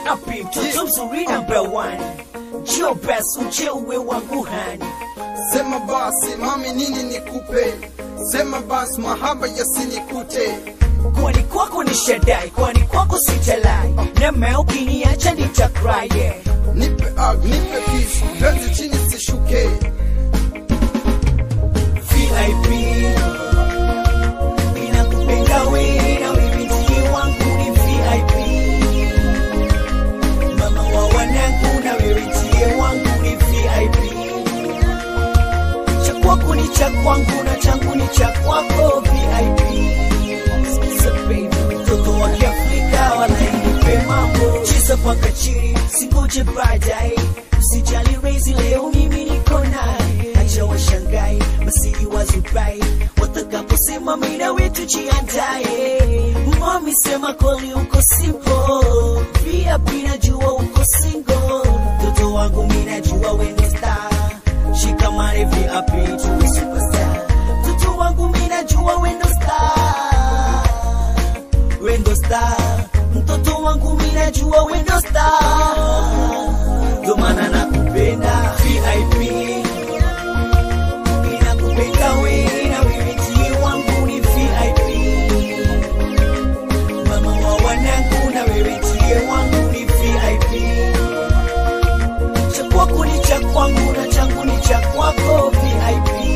VIP, mtoto mzuri number one. Joe best uchewe wangu hani. Sema basi mami nini nikupe, sema basi mahaba yasinikute. Kwani kwako ni shadai, kwani kwako sitalai. Neme ukiniacha nitakry, yeah. Nipe hug, nipe kiss, penzi chini sishuke. VIP, ninakupenda wewe na wewe ndiye wangu ni VIP. Mama wa wanangu na wewe ndiye wangu ni VIP. Cha kwako ni cha kwangu na changu ni cha kwako VIP. Mtoto wa Kiafrika wanainipe mambo. Cheza paka chini, singoje baadaye. Usijali raise leo mimi niko naye. Acha washangae, masiri wazubai. Watakaposema mimi na wewe tujiandae. Mami sema kweli uko simple. VIP najua uko single. Mtoto wangu mimi najua wewe ni star. Shikamane VIP tuwe superstar. Mtoto wangu mimi najua wewe ni star. Wendo star, mtoto wangu mimi najua wendo star. Ndo maana nakupenda VIP. Ninakupenda wewe na wewe ndiye wangu ni VIP. Mama wa wanangu na wewe ndiye wangu ni VIP. Cha kwako ni cha kwangu na changu ni cha kwako VIP.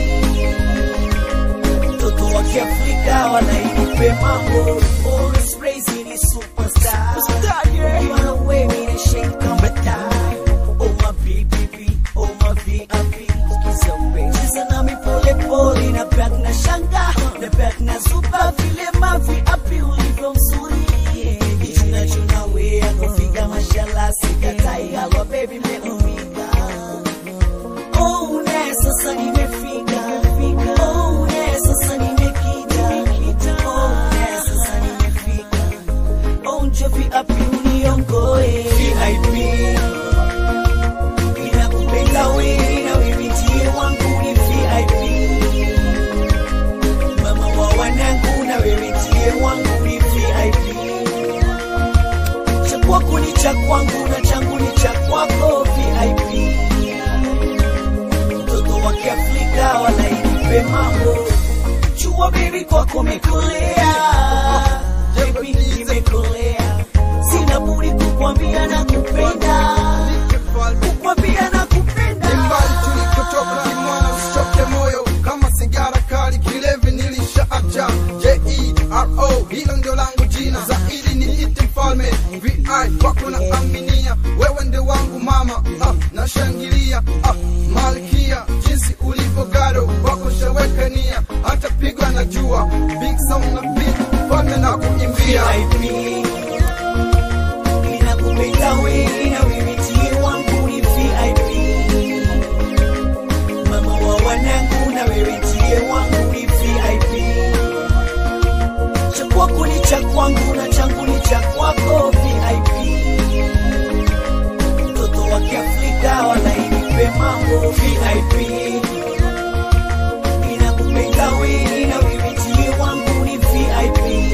Mtoto wa Kiafrika wanainipe mambo. Raising is superstar. Yeah. You are away with a shake on my tie. Oh my VIP, oh my VIP. Kiss your face. She's an army pole na back na shanga. Na back na super vile ma VIP ulivyo mzuri. Ichina chuna we akofika mashallah sikatai hawa baby mefika. Oh ne sasa nimefika. Oh ne sasa nimekita. Oh ne sasa nimefika. Onjo VIP uniongoe VIP. Ninakupenda wewe na wewe ndiye wangu ni VIP. Mama wa wanangu na wewe ndiye wangu ni VIP. Cha kwako ni cha kwangu na changu ni cha kwako VIP. Mtoto wa Kiafrika wanainipe mambo. Chua baby kwako mekulea. Baby nimekulea. Sina budi kukwambia nakupenda. Kukwambia nakupenda. Nimbali tulikotoka kimwana usichoke moyo. Kama sigara kali kilevi nilishaacha. J-E-R-O hilo ndio langu jina. Zaidi niite mfalme VI kwako na aminia. Wewe ndio wangu mama nashangilia malkia jinsi ulivyo gado. Kwako shaweka nia hata pigwa na jua. Big sound na beat mfalme na kuimbia VIP. Ninakupenda wewe na wewe ndiye wangu ni VIP. Mama wa wanangu na wewe ndiye wangu ni VIP. Cha kwako ni cha kwangu na changu ni cha kwako VIP. Mtoto wa Kiafrika wanainipe mambo VIP. Ninakupenda wewe na wewe ndiye wangu ni VIP.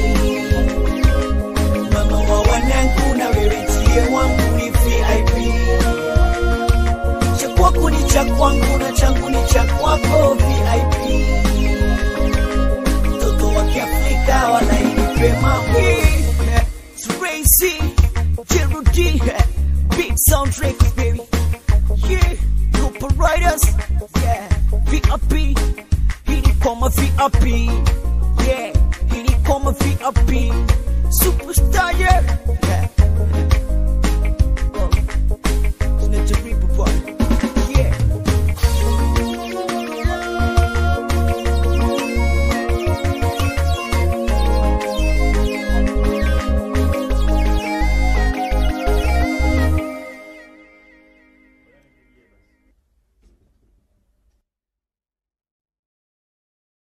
Mama wa wanangu na wewe ndiye wangu ni VIP. Cha kwako ni cha kwangu na changu ni cha kwako VIP. Mtoto wa Kiafrika wanainipe mambo. Tracy, Jerudi, Big Sound Records baby. Yeah, operators. Yeah, VIP. Hii ni kama VIP. Yeah, hii ni kama VIP. Superstar, yeah.